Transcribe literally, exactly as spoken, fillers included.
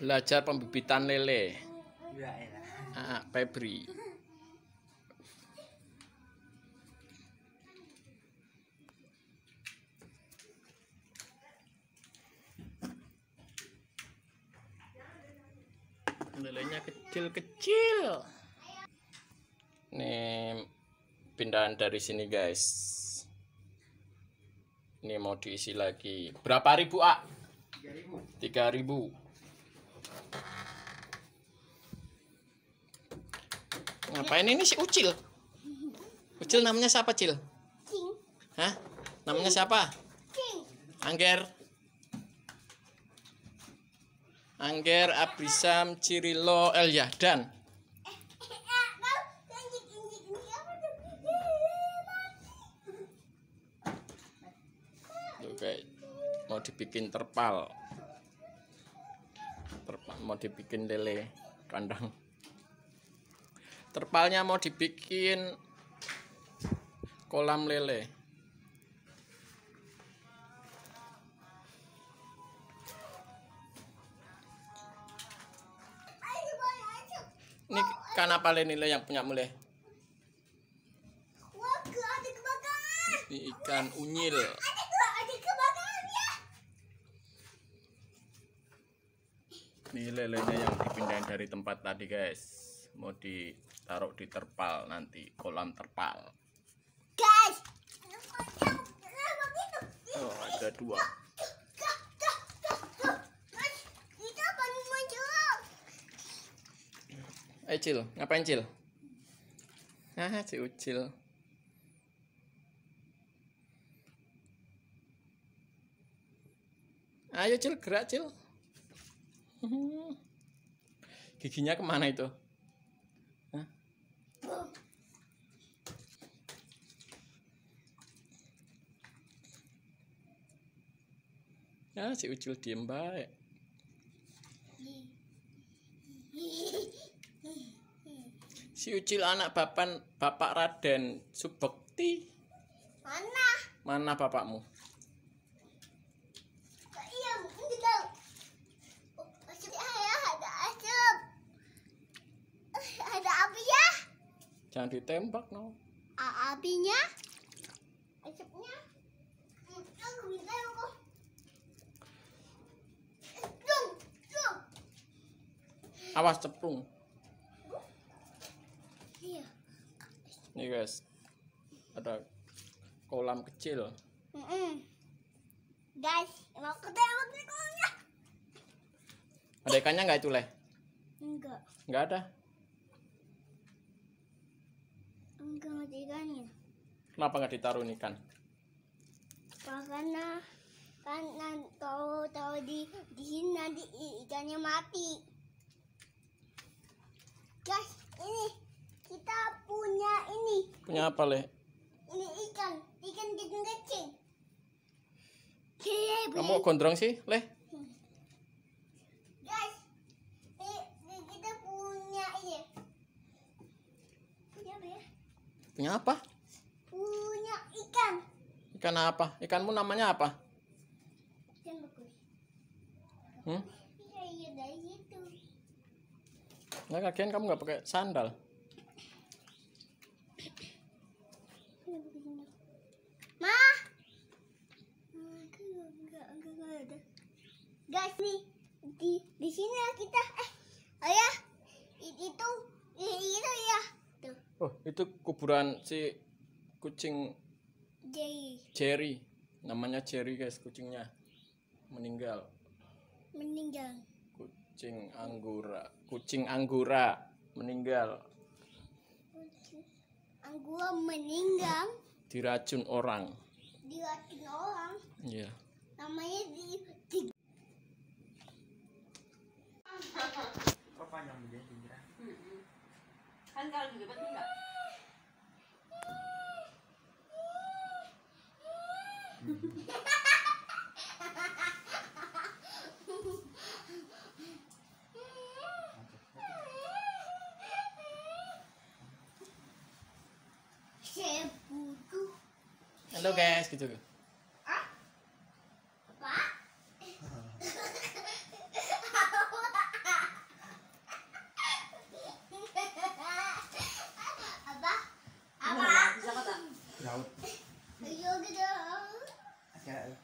Belajar pembibitan lele. Ya elah. Ah, Febri. Lelenya kecil-kecil. Nih pindahan dari sini, guys. Ini mau diisi lagi. Berapa ribu, A? tiga ribu. Ngapain ini si Ucil? Ucil namanya siapa, Cil? Cing. Hah? Namanya siapa? Cing. Angger. Angger Abrisam Cirilo El Yahdan. Tuh, guys. Mau dibikin terpal. Terpal mau dibikin lele kandang. Terpalnya mau dibikin kolam lele. Ini ikan apa nilai yang punya mulai? Ini ikan unyil. Ini lelenya yang dipindahin dari tempat tadi, guys. Mau ditaruh di terpal nanti, kolam terpal. Guys. Oh, ada dua. Eh, Cil, ngapain, Cil? Ah, si Ucil. Ayo, Cil, gerak, Cil. Giginya kemana itu? Hah? Ya, si Ucil diem baik. Si Ucil anak bapan, Bapak Raden Subekti. Mana? Mana bapakmu? Iya, ini tahu. Asap ya, ada asap. Ada api ya? Jangan ditembak, no. A apinya? Asapnya? Hmm, aku bisa kok. Dung, dung. Awas ceplung. Iya. Nih, guys. Ada kolam kecil. Mm -mm. Guys, mau ketemu ikannya? Ada ikannya nggak itu, Leh? Enggak. Nggak ada. Enggak ada ikannya. Kenapa nggak ditaruh ikan? Karena kan tahu tahu di di sini nanti ikannya mati. Guys, ini kita punya ini. Punya apa, Leh? Ini ikan, ikan kecil-kecil. Kamu gondrong sih, Leh? Guys, ini kita punya ini. Punya apa ya? Punya apa? Punya ikan. Ikan apa? Ikanmu namanya apa? Ikan bagus. Hmm? Iya, iya dari situ. Nggak, kagian kamu nggak pakai sandal. Ma. Enggak, enggak, enggak ada. Guys, nih di di sini ya kita eh ayah itu itu ya tuh Oh, itu kuburan si kucing Jay Jerry. Namanya Jerry, guys, kucingnya. Meninggal. meninggal. Kucing Anggora. Kucing Anggora meninggal. Anggua meninggal Diracun orang. diracun orang. Iya. Namanya di, di Kok panjang begini kira? Kan kalau didapat enggak? sebutu. Halo, guys, gitu. Apa? laut. Ayo kita. Ada